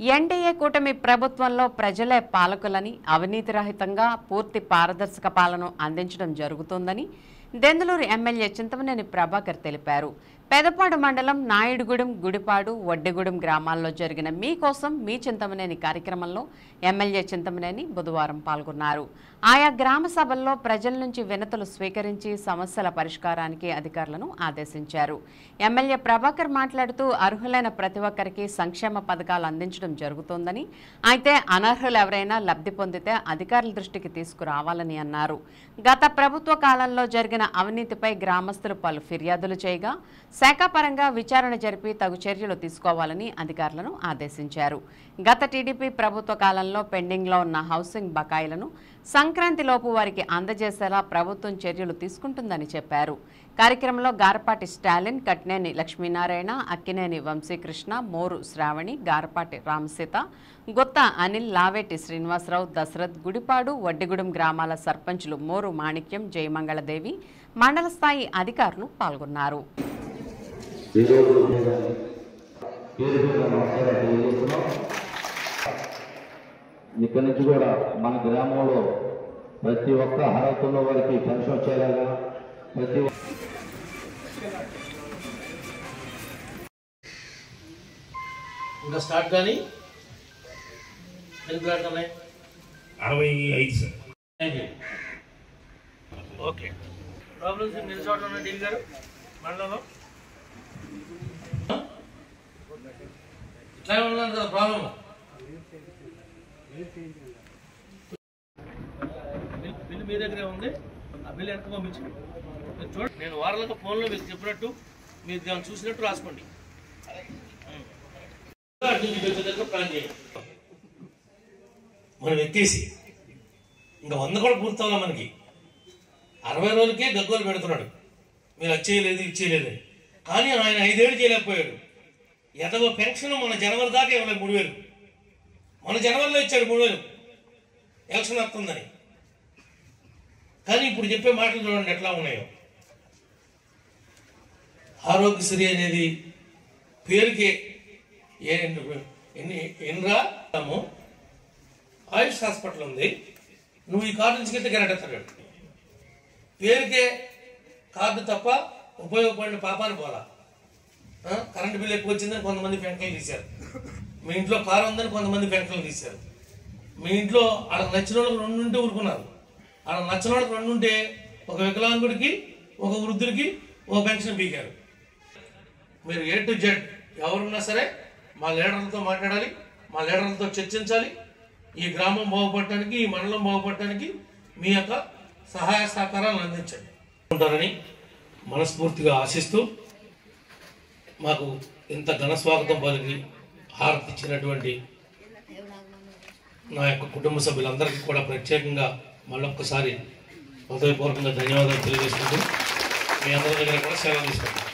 NDA కూటమి ప్రభుత్వంలో ప్రజలే పాలకులని, అవినీతి రహితంగా పూర్తి పారదర్శక పాలన అందించడం జరుగుతుందని దెందులూరు ఎమ్మెల్యే చింతమనేని ప్రభాకర్ తెలిపారు. పెదపాడు మండలం నాయుడుగూడెం, గుడిపాడు, వడ్డెగూడెం గ్రామాల్లో జరిగిన మీకోసం మీ చింతమనేని కార్యక్రమంలో ఎమ్మెల్యే చింతమనేని బుధవారం పాల్గొన్నారు. ఆయా గ్రామ సభల్లో ప్రజల నుంచి వినతులు స్వీకరించి సమస్యల పరిష్కారానికి అధికారులను ఆదేశించారు. ఎమ్మెల్యే ప్రభాకర్ మాట్లాడుతూ అర్హులైన ప్రతి ఒక్కరికి సంక్షేమ పథకాలు అందించడం జరుగుతోందని, అయితే అనర్హులు ఎవరైనా లబ్ధి పొందితే అధికారుల దృష్టికి తీసుకురావాలని అన్నారు. గత ప్రభుత్వ కాలంలో జరిగిన అవినీతిపై గ్రామస్తులు పలు ఫిర్యాదులు చేయగా శాఖాపరంగా విచారణ జరిపి తగు చర్యలు తీసుకోవాలని అధికారులను ఆదేశించారు. గత టీడీపీ ప్రభుత్వ కాలంలో పెండింగ్లో ఉన్న హౌసింగ్ బకాయిలను సంక్రాంతిలోపు వారికి అందజేసేలా ప్రభుత్వం చర్యలు తీసుకుంటుందని చెప్పారు. కార్యక్రమంలో గారపాటి స్టాలిన్, కట్నేని లక్ష్మీనారాయణ, అక్కినేని వంశీకృష్ణ, మోరు శ్రావణి, గారపాటి రామసీత, గుత్త అనిల్, లావేటి శ్రీనివాసరావు, దశరథ్, గుడిపాడు, వడ్డెగూడెం గ్రామాల సర్పంచులు మోరు మాణిక్యం, జయమంగళదేవి, మండల స్థాయి అధికారులు పాల్గొన్నారు. ఇక్కడి నుంచి కూడా మన గ్రామంలో ప్రతి ఒక్క అర్హత ఉన్న వారికి పెన్షన్ వచ్చేలాగా ప్రతి ఇంకా స్టార్ట్ కానీ ఎన్ని ప్లాట్లు ఉన్నాయి? 65 సార్. ఓకే. ప్రాబ్లమ్స్ ఎన్ని చోట్ల ఉన్నాయి డీల్ గారు మండలంలో? ఇట్లా ఉన్నది కదా ప్రాబ్లమ్. బిల్లు మీ దగ్గరే ఉంది. ఆ బిల్లు ఎంత పంపించండి. చూడండి, నేను వారాలకు ఫోన్లో మీకు చెప్పినట్టు మీరు దాన్ని చూసినట్టు రాసుకోండి. ప్లాన్ చేయండి. మనం ఎత్తేసి ఇంకా 100 కూడా పూర్తవలా. మనకి 60 రోజులకే గగ్గోలు పెడుతున్నాడు, మీరు అది చేయలేదు ఇది చేయలేదు. కానీ ఆయన 5 ఏళ్ళు చేయలేకపోయాడు. ఎదగో పెన్షన్ మన జనవరి దాకా ఇవ్వలేదు. 3000 మన జనవరిలో ఇచ్చాడు. 3000 ఎలక్షన్ వస్తుందని. కానీ ఇప్పుడు చెప్పే మాటలు చూడండి ఎట్లా ఉన్నాయో. ఆరోగ్యశ్రీ అనేది పేరుకే ఎన్రాము ఆయుష్ హాస్పిటల్ ఉంది. నువ్వు ఈ కార్డు నుంచి గెరటెత్తాడు. పేరుకే కార్డు తప్ప ఉపయోగపడిన పాపాన్ని పోలా. కరెంటు బిల్లు ఎక్కువ వచ్చిందని కొంతమంది పెన్షన్లు తీశారు. మీ ఇంట్లో కారు ఉందని కొంతమంది పెన్షన్లు తీశారు. మీ ఇంట్లో వాళ్ళకి నచ్చిన వాళ్ళకి 2 ఉంటే ఊరుకున్నారు. వాళ్ళకి నచ్చిన వాళ్ళకి 2 ఉంటే ఒక వికలాంగుడికి, ఒక వృద్ధుడికి ఒక పెన్షన్ పీకారు. మీరు A to Z ఎవరున్నా సరే మా లీడర్లతో మాట్లాడాలి, మా లీడర్లతో చర్చించాలి. ఈ గ్రామం బాగుపడటానికి, ఈ మండలం బాగుపడటానికి మీ యొక్క సహాయ సహకారాలను అందించండి ఉంటారని మనస్ఫూర్తిగా ఆశిస్తూ, మాకు ఇంత ఘన స్వాగతం పలికి హారతి ఇచ్చినటువంటి నా యొక్క కుటుంబ సభ్యులందరికీ కూడా ప్రత్యేకంగా మళ్ళొక్కసారి హృదయపూర్వకంగా ధన్యవాదాలు తెలియజేసుకుంటూ మీ అందరి దగ్గర కూడా సెలవు తీసుకుంటాం.